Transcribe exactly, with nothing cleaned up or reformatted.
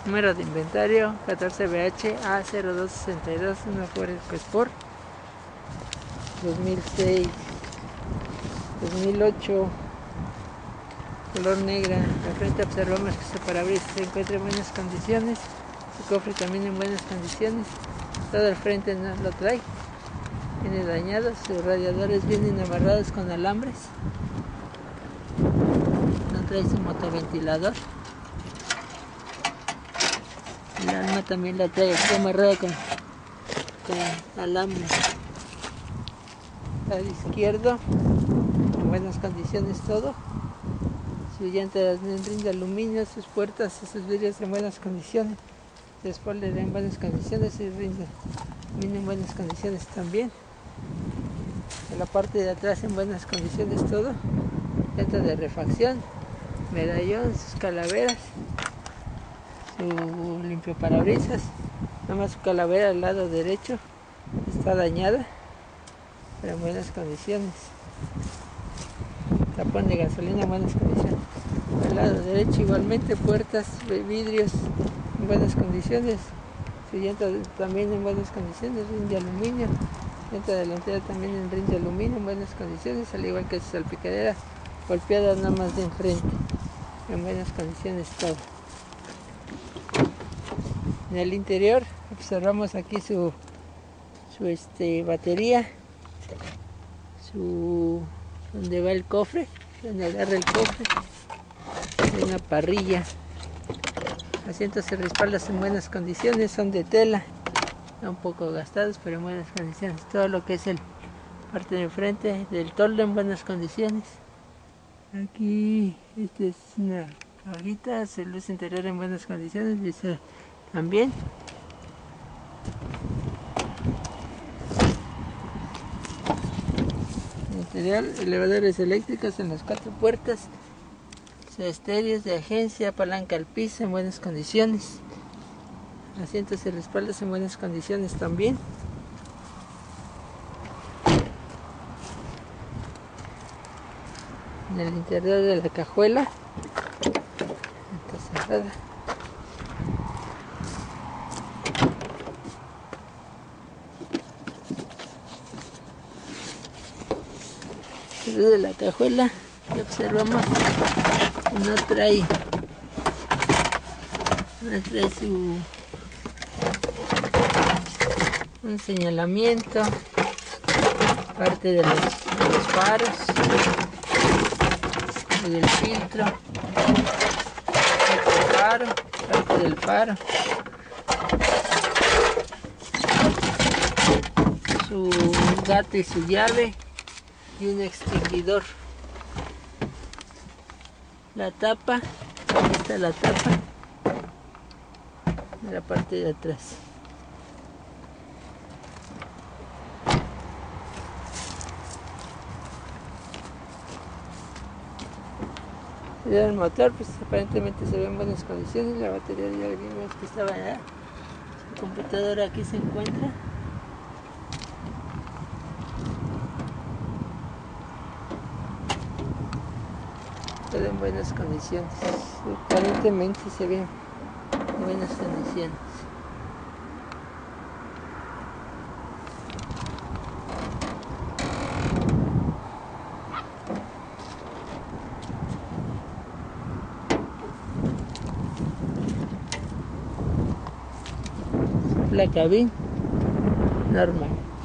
Número de inventario catorce B H A cero dos sesenta y dos, una Ford EcoSport dos mil seis, dos mil ocho, color negra. De frente observamos que su parabrisas se encuentra en buenas condiciones, su cofre también en buenas condiciones, todo el frente no lo trae, viene dañado, sus radiadores vienen amarrados con alambres, no trae su motoventilador. El alma también la trae aquí amarrada con, con alambre. Al izquierdo, en buenas condiciones todo. Su llanta en rin de aluminio, sus puertas y sus vidrios en buenas condiciones. Su spoiler en buenas condiciones y rin de aluminio en buenas condiciones también. En la parte de atrás en buenas condiciones todo. Llanta de refacción, medallón, sus calaveras. Su limpio parabrisas, nada más su calavera al lado derecho está dañada, pero en buenas condiciones. Tapón de gasolina en buenas condiciones. Al lado derecho igualmente puertas, vidrios en buenas condiciones. Su llanta también en buenas condiciones, rin de aluminio. Llanta delantera también en rin de aluminio en buenas condiciones, al igual que su salpicadera golpeada nada más de enfrente. En buenas condiciones todo. En el interior observamos aquí su, su este, batería, su donde va el cofre, donde agarra el cofre, hay una parrilla, asientos y respaldas en buenas condiciones, son de tela, un poco gastados pero en buenas condiciones. Todo lo que es el parte de enfrente del toldo en buenas condiciones. Aquí esta es una cajita, el luz interior en buenas condiciones, dice también. Interior, elevadores eléctricos en las cuatro puertas, estéreos de agencia, palanca al piso en buenas condiciones, asientos y respaldos en buenas condiciones también. En el interior de la cajuela está cerrada. De la cajuela que observamos no trae no trae su un señalamiento, parte de los, de los faros y del filtro, parte del faro, parte del faro, su gato y su llave y un extinguidor. La tapa, ahí está la tapa de la parte de atrás. El motor pues aparentemente se ve en buenas condiciones, la batería ya vimos que estaba allá, su computadora aquí se encuentra. Todo en buenas condiciones, aparentemente se ve en buenas condiciones. La cabina normal.